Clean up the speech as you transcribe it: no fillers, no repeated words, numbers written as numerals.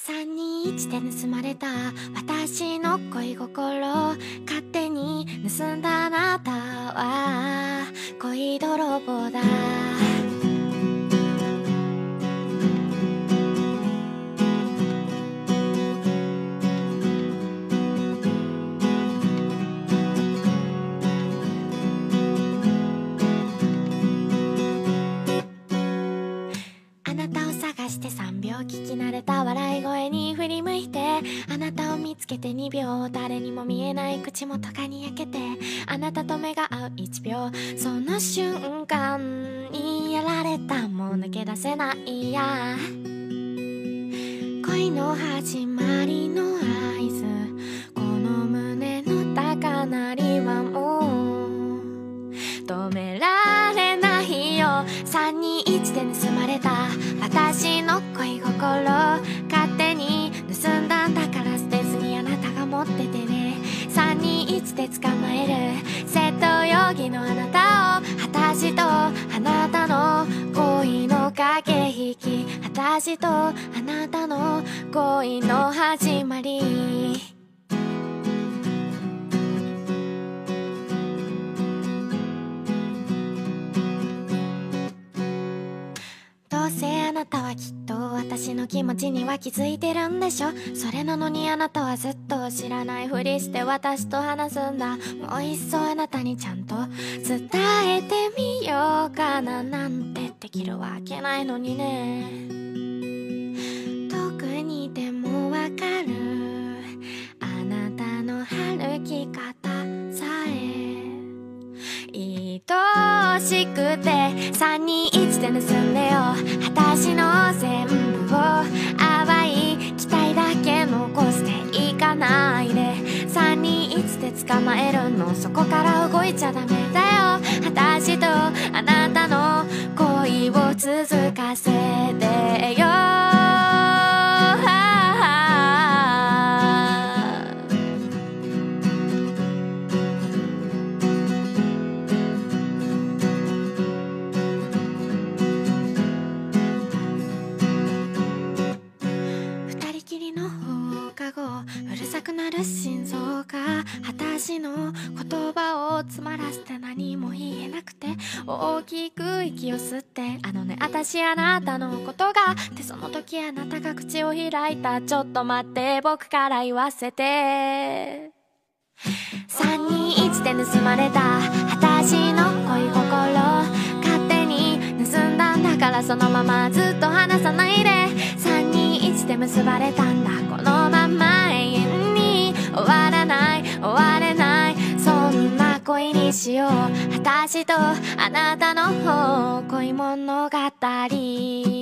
321で盗まれた私の恋心、勝手に盗んだあなたは恋泥棒だ。あなたを探して3秒聞き慣れた笑い声に振り向いて、あなたを見つけて2秒、誰にも見えない口元がにやけて、あなたと目が合う1秒、その瞬間にやられた、もう抜け出せないや。恋の始まりの合図、この胸の高鳴りはもう止められないよ。321で盗まれた私の恋心、勝手に盗んだんだから捨てずにあなたが持っててね。321で捕まえる窃盗容疑のあなたを、私とあなたの恋の駆け引き、私とあなたの恋の始まり。どうせあなたはきっと私の気持ちには気づいてるんでしょ。それなのにあなたはずっと知らないふりして私と話すんだ。もういっそあなたにちゃんと伝えてみようかな、なんてできるわけないのにね。特にでもわかるあなたの歩き方さえ愛しくて、321で盗んでよ私の全部を、淡い期待だけ残していかないで。321で捕まえるの、そこから動いちゃダメだよ。私とあなたの恋を続かせてよ。うるさくなる心臓が、私の言葉を詰まらせて何も言えなくて、大きく息を吸って、あのね私あなたのことがってその時あなたが口を開いた。ちょっと待って僕から言わせて。321で盗まれた私の恋心、勝手に盗んだんだからそのままずっと離さないで。321で結ばれたんだ、このまま永遠に終わらない終われない、そんな恋にしよう私とあなたの恋物語。